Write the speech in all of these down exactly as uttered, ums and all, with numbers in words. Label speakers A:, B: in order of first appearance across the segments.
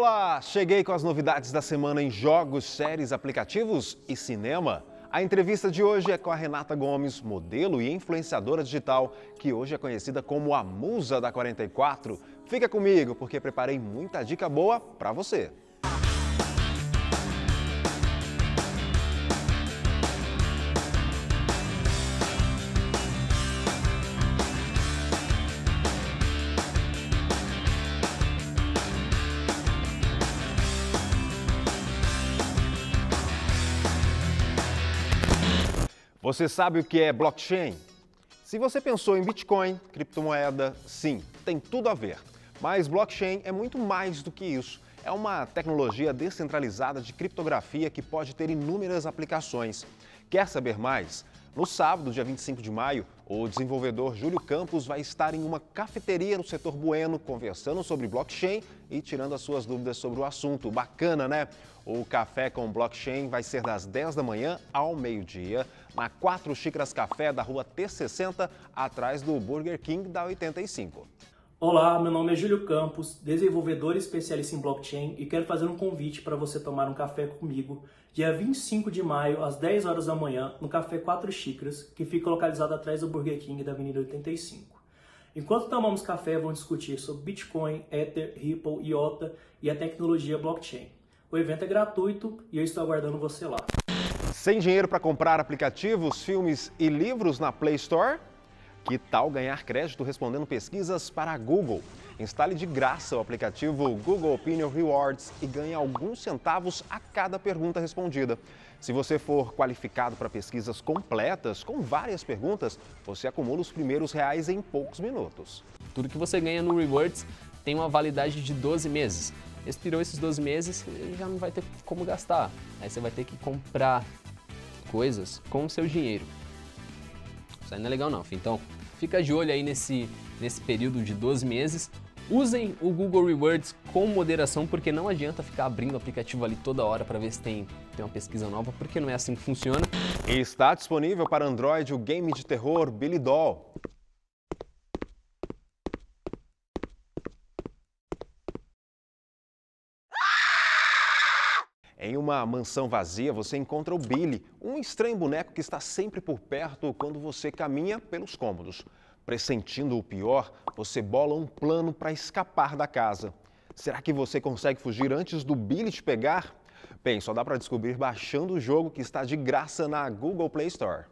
A: Olá! Cheguei com as novidades da semana em jogos, séries, aplicativos e cinema. A entrevista de hoje é com a Renata Gomes, modelo e influenciadora digital, que hoje é conhecida como a Musa da quarenta e quatro. Fica comigo, porque preparei muita dica boa para você. Você sabe o que é blockchain? Se você pensou em Bitcoin, criptomoeda, sim, tem tudo a ver. Mas blockchain é muito mais do que isso. É uma tecnologia descentralizada de criptografia que pode ter inúmeras aplicações. Quer saber mais? No sábado, dia vinte e cinco de maio, o desenvolvedor Júlio Campos vai estar em uma cafeteria no setor Bueno, conversando sobre blockchain e tirando as suas dúvidas sobre o assunto. Bacana, né? O café com blockchain vai ser das dez da manhã ao meio-dia, na quatro Xícaras Café da rua T sessenta, atrás do Burger King da oitenta e cinco.
B: Olá, meu nome é Júlio Campos, desenvolvedor e especialista em blockchain, e quero fazer um convite para você tomar um café comigo dia vinte e cinco de maio, às dez horas da manhã, no Café quatro Xícaras, que fica localizado atrás do Burger King da Avenida oitenta e cinco. Enquanto tomamos café, vamos discutir sobre Bitcoin, Ether, Ripple, I O T A e a tecnologia blockchain. O evento é gratuito e eu estou aguardando você lá.
A: Sem dinheiro para comprar aplicativos, filmes e livros na Play Store? Que tal ganhar crédito respondendo pesquisas para a Google? Instale de graça o aplicativo Google Opinion Rewards e ganhe alguns centavos a cada pergunta respondida. Se você for qualificado para pesquisas completas, com várias perguntas, você acumula os primeiros reais em poucos minutos.
C: Tudo que você ganha no Rewards tem uma validade de doze meses. Expirou esses doze meses, já não vai ter como gastar. Aí você vai ter que comprar coisas com o seu dinheiro. Isso aí não é legal não, então fica de olho aí nesse, nesse período de doze meses. Usem o Google Rewards com moderação, porque não adianta ficar abrindo o aplicativo ali toda hora para ver se tem, tem uma pesquisa nova, porque não é assim que funciona.
A: Está disponível para Android o game de terror Billy Doll. Em uma mansão vazia, você encontra o Billy, um estranho boneco que está sempre por perto quando você caminha pelos cômodos. Pressentindo o pior, você bola um plano para escapar da casa. Será que você consegue fugir antes do Billy te pegar? Bem, só dá para descobrir baixando o jogo, que está de graça na Google Play Store.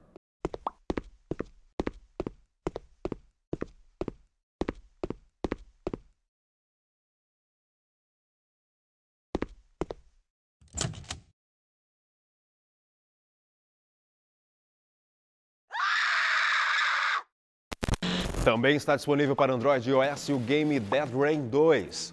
A: Também está disponível para Android e iOS o game Dead Rain dois.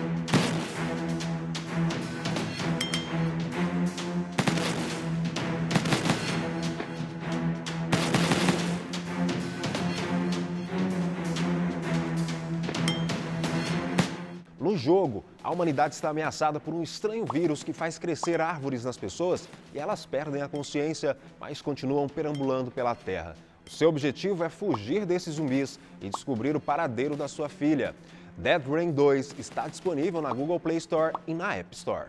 A: No jogo, a humanidade está ameaçada por um estranho vírus que faz crescer árvores nas pessoas e elas perdem a consciência, mas continuam perambulando pela Terra. O seu objetivo é fugir desses zumbis e descobrir o paradeiro da sua filha. Dead Rain dois está disponível na Google Play Store e na App Store.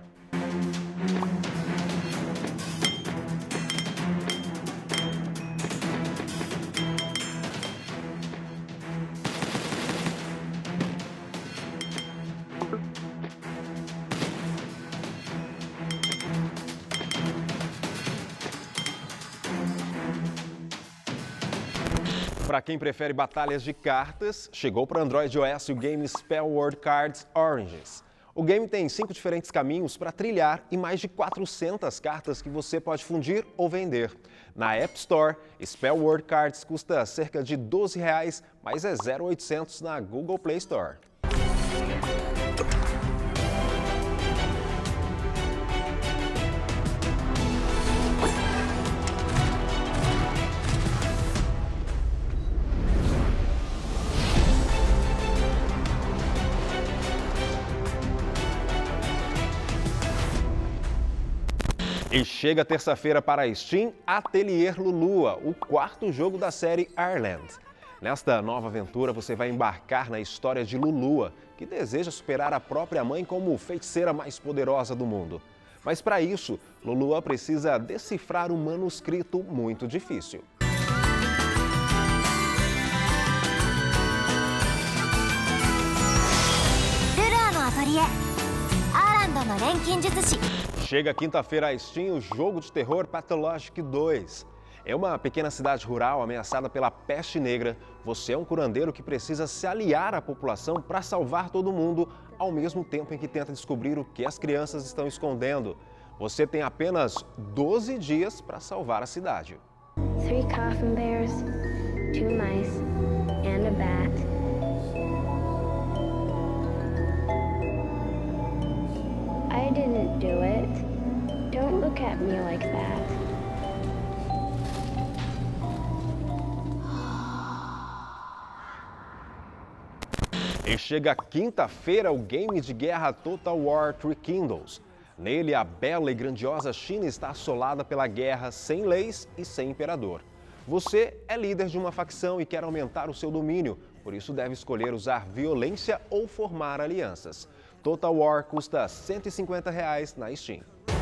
A: Para quem prefere batalhas de cartas, chegou para Android e iOS o game Spell World Cards Origins. O game tem cinco diferentes caminhos para trilhar e mais de quatrocentas cartas que você pode fundir ou vender. Na App Store, Spell World Cards custa cerca de doze reais, mas é zero vírgula oitocentos na Google Play Store. E chega terça-feira para a Steam Atelier Lulua, o quarto jogo da série Ireland. Nesta nova aventura, você vai embarcar na história de Lulua, que deseja superar a própria mãe como feiticeira mais poderosa do mundo. Mas para isso, Lulua precisa decifrar um manuscrito muito difícil. Chega quinta-feira a Steam o jogo de terror Pathologic dois. É uma pequena cidade rural ameaçada pela peste negra. Você é um curandeiro que precisa se aliar à população para salvar todo mundo, ao mesmo tempo em que tenta descobrir o que as crianças estão escondendo. Você tem apenas doze dias para salvar a cidade.
D: Three coffin bears, two mice, and a bat. I didn't do it. Don't look at me like that.
A: E chega quinta-feira o game de guerra Total War Three Kingdoms. Nele, a bela e grandiosa China está assolada pela guerra sem leis e sem imperador. Você é líder de uma facção e quer aumentar o seu domínio, por isso deve escolher usar violência ou formar alianças. Total War custa cento e cinquenta reais na Steam.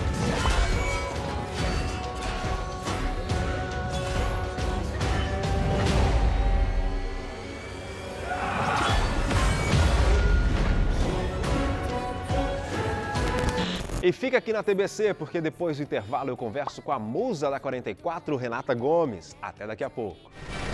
A: E fica aqui na T B C, porque depois do intervalo eu converso com a musa da quarenta e quatro, Renata Gomes. Até daqui a pouco.